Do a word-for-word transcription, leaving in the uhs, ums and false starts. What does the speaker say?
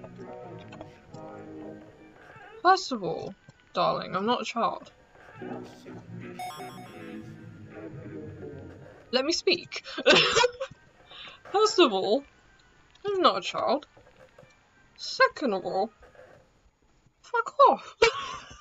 First of all, darling, I'm not a child. Let me speak. First of all, I'm not a child. Second of all, fuck off.